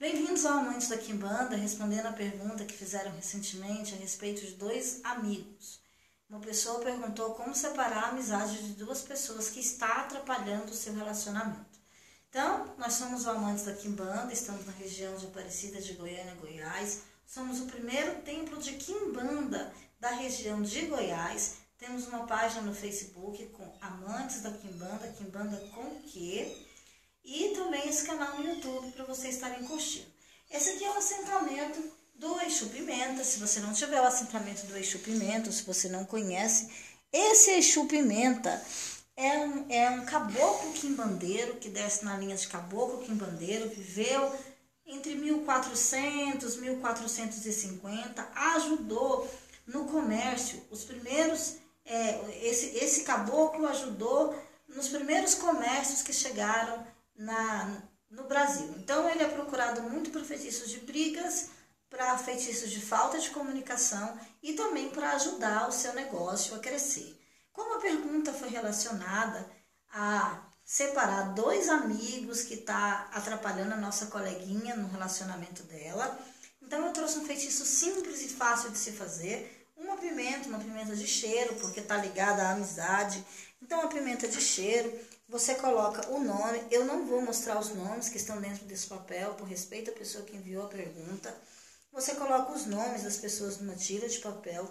Bem-vindos ao Amantes da Quimbanda, respondendo a pergunta que fizeram recentemente a respeito de dois amigos. Uma pessoa perguntou como separar a amizade de duas pessoas que está atrapalhando o seu relacionamento. Então, nós somos o Amantes da Quimbanda, estamos na região de Aparecida de Goiânia, Goiás. Somos o primeiro templo de Quimbanda da região de Goiás. Temos uma página no Facebook com Amantes da Quimbanda, Quimbanda com Q. E também esse canal no YouTube para vocês estarem curtindo. Esse aqui é o assentamento do Exu Pimenta. Se você não tiver o assentamento do Exu Pimenta, se você não conhece, esse Exu Pimenta é um caboclo quimbandeiro que desce na linha de caboclo quimbandeiro, viveu entre 1400 e 1450, ajudou no comércio. Os primeiros, esse caboclo ajudou nos primeiros comércios que chegaram no Brasil. Então, ele é procurado muito para feitiços de brigas, para feitiços de falta de comunicação e também para ajudar o seu negócio a crescer. Como a pergunta foi relacionada a separar dois amigos que está atrapalhando a nossa coleguinha no relacionamento dela, então eu trouxe um feitiço simples e fácil de se fazer. Uma pimenta de cheiro, porque está ligada à amizade. Então, uma pimenta de cheiro, você coloca o nome. Eu não vou mostrar os nomes que estão dentro desse papel, por respeito à pessoa que enviou a pergunta. Você coloca os nomes das pessoas numa tira de papel,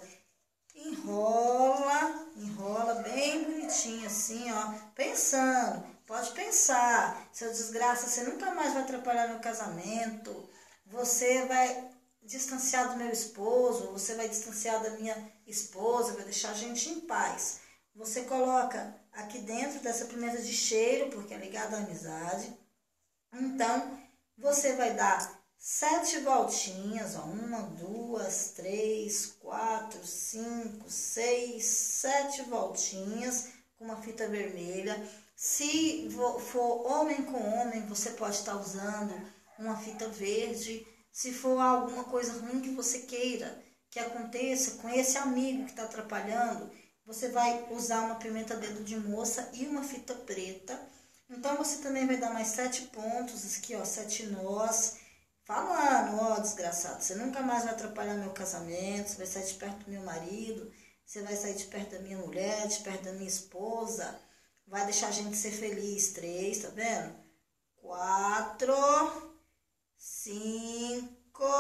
enrola bem bonitinho assim, ó, pensando. Pode pensar, seu desgraça, você nunca mais vai atrapalhar meu casamento, você vai distanciar do meu esposo, você vai distanciar da minha esposa, vai deixar a gente em paz. Você coloca aqui dentro dessa pimenta de cheiro, porque é ligada à amizade. Então, você vai dar 7 voltinhas, ó, 1, 2, 3, 4, 5, 6, 7 voltinhas com uma fita vermelha. Se for homem com homem, você pode estar usando uma fita verde. Se for alguma coisa ruim que você queira que aconteça com esse amigo que está atrapalhando, você vai usar uma pimenta dedo de moça e uma fita preta. Então, você também vai dar mais 7 pontos, aqui ó, 7 nós, falando, ó, desgraçado, você nunca mais vai atrapalhar meu casamento, você vai sair de perto do meu marido, você vai sair de perto da minha mulher, de perto da minha esposa, vai deixar a gente ser feliz. 3, tá vendo? 4, 5,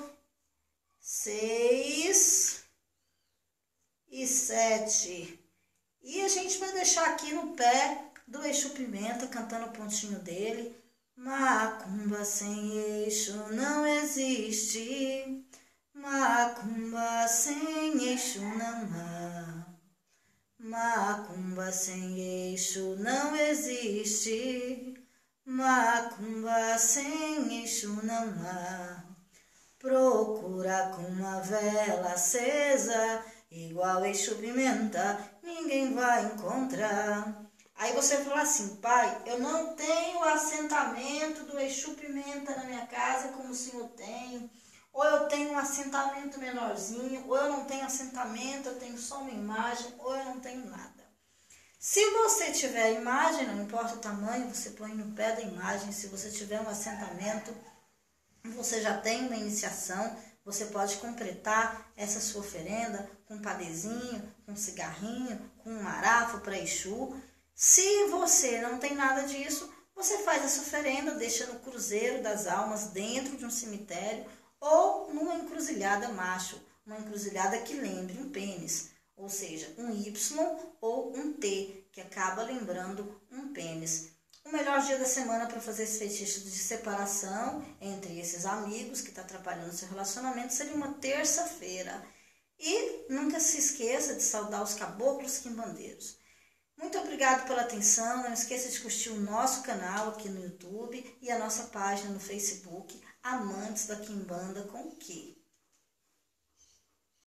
6 e 7. E a gente vai deixar aqui no pé do Exu Pimenta, cantando o pontinho dele. Macumba sem Exu não existe. Macumba sem Exu não há. Macumba sem Exu não existe. Macumba sem Exu não há. Procura com uma vela acesa, igual Exu Pimenta, ninguém vai encontrar. Aí você fala assim: pai, eu não tenho assentamento do Exu Pimenta na minha casa como o senhor tem. Ou eu tenho um assentamento menorzinho, ou eu não tenho assentamento, eu tenho só uma imagem, ou eu não tenho nada. Se você tiver a imagem, não importa o tamanho, você põe no pé da imagem. Se você tiver um assentamento, você já tem uma iniciação, você pode completar essa sua oferenda com um padezinho, com um cigarrinho, com um marafo para Exu. Se você não tem nada disso, você faz essa oferenda, deixa no cruzeiro das almas dentro de um cemitério ou numa encruzilhada macho, uma encruzilhada que lembre um pênis, ou seja, um Y ou um T, que acaba lembrando um pênis. O melhor dia da semana para fazer esse feitiço de separação entre esses amigos que estão atrapalhando o seu relacionamento seria uma terça-feira. E nunca se esqueça de saudar os caboclos quimbandeiros. Muito obrigado pela atenção. Não esqueça de curtir o nosso canal aqui no YouTube e a nossa página no Facebook, Amantes da Quimbanda com Q.